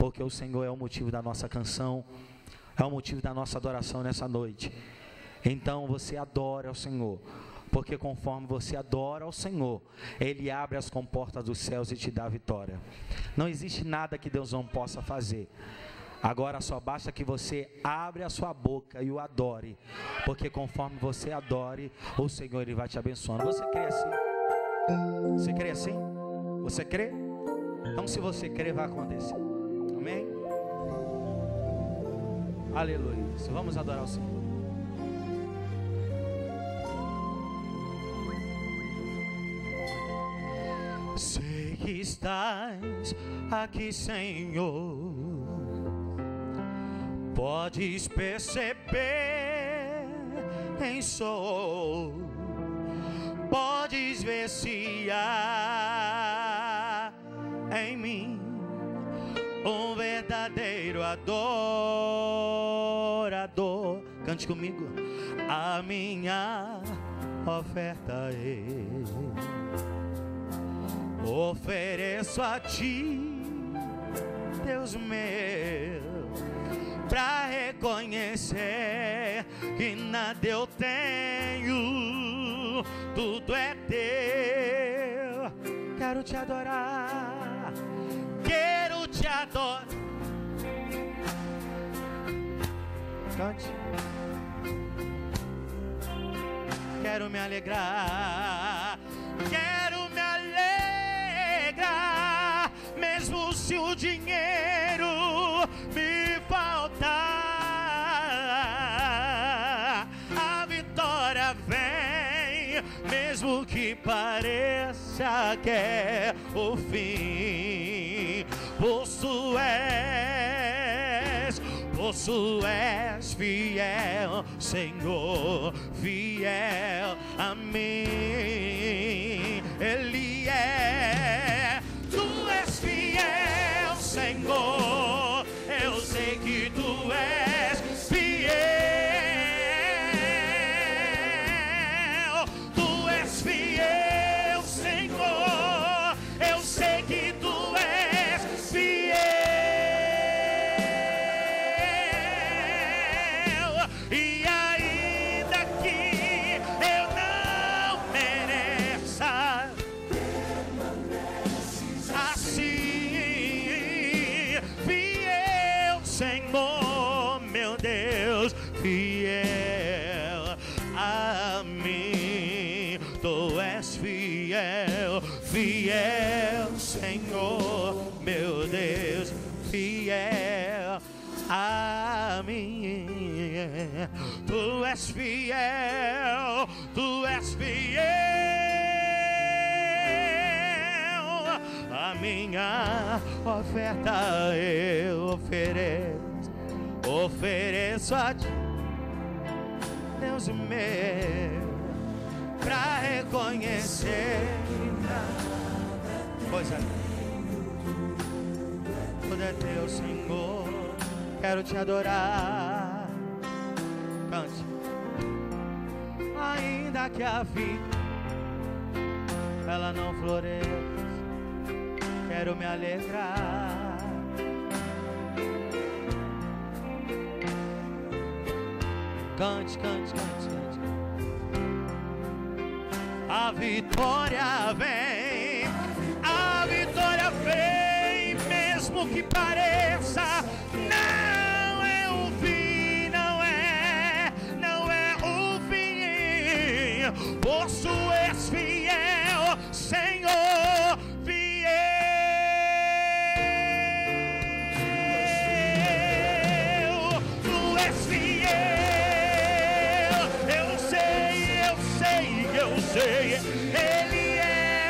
porque o Senhor é o motivo da nossa canção, é o motivo da nossa adoração nessa noite. Então você adora ao Senhor, porque conforme você adora ao Senhor, Ele abre as comportas dos céus e te dá a vitória. Não existe nada que Deus não possa fazer. Agora só basta que você abra a sua boca e o adore, porque conforme você adore, o Senhor Ele vai te abençoando. Você crê assim? Você crê assim? Você crê? Então se você crê, vai acontecer. Amém? Aleluia. Vamos adorar o Senhor. Sei que estás aqui, Senhor. Podes perceber quem sou. Podes ver se há em mim um verdadeiro adorador. Cante comigo. A minha oferta ofereço a ti, Deus meu, pra reconhecer que nada eu tenho, tudo é teu. Quero te adorar, quero te adorar. Cante. Quero me alegrar, quero me alegrar, mesmo se o dinheiro me faltar. A vitória vem, mesmo que pareça que é o fim. Tu és fiel, Senhor, fiel a mim. Ele é. Tu és fiel, Senhor. Eu sei que tu és fiel. Tu és fiel, Senhor. Eu sei que tu és fiel. Fiel a mim, tu és fiel, fiel, Senhor, meu Deus, fiel a mim. Tu és fiel, tu és fiel. A minha oferta eu ofereço a ti, Deus meu, pra reconhecer coisa tudo é teu, Senhor. Quero te adorar. Cante. Ainda que a vida ela não floresça, quero me alegrar. Cante, cante, cante, cante. A vitória vem, mesmo que pareça, não é o fim, não é o fim. Pois tu és fiel, Senhor, fiel. Tu és fiel. Ele é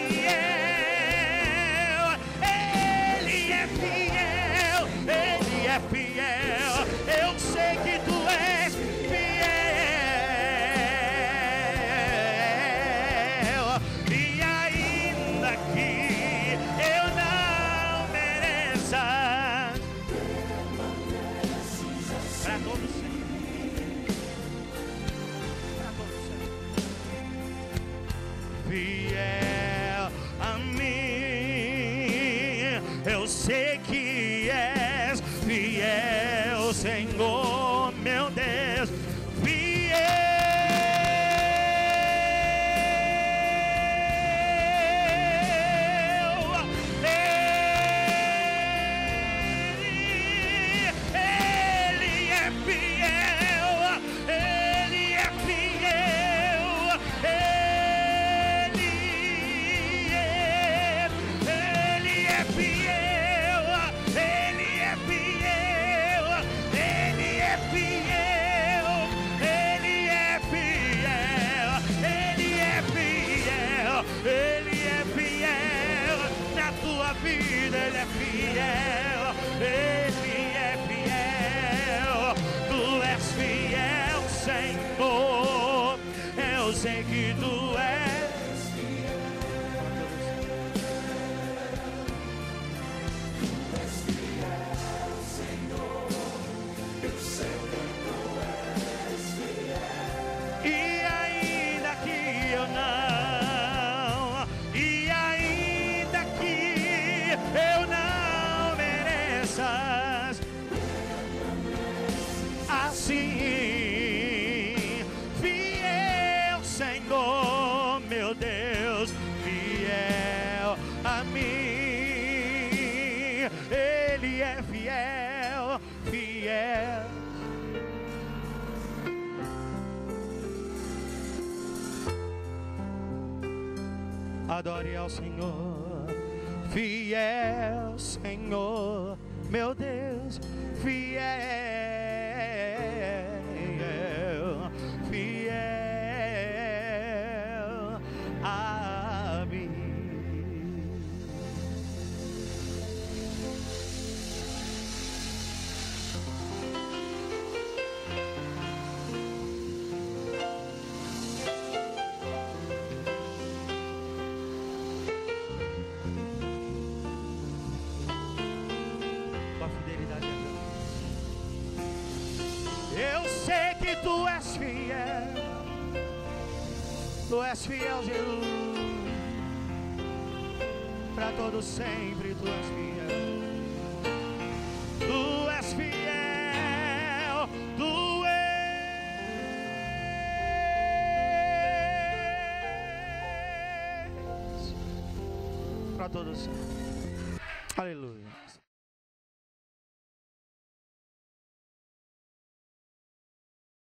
fiel, Ele é fiel, Ele é fiel. Eu sei que tu és fiel. E ainda que eu não mereça, para todos fiel a mim, eu sei que é vida, Ele é fiel, Ele é fiel. Tu és fiel, Senhor, eu sei que Tu és fiel. Tu és fiel, Senhor, eu sei que Tu és fiel. E ainda que eu não, e ainda que eu não mereças, assim, fiel, Senhor, meu Deus, fiel a mim. Ele é fiel, fiel. Adore ao Senhor, fiel, Senhor, meu Deus, fiel, fiel a mim. Eu sei que Tu és fiel, Tu és fiel, Jesus, para todo sempre Tu és fiel, Tu és fiel, Tu és para todo sempre. Aleluia.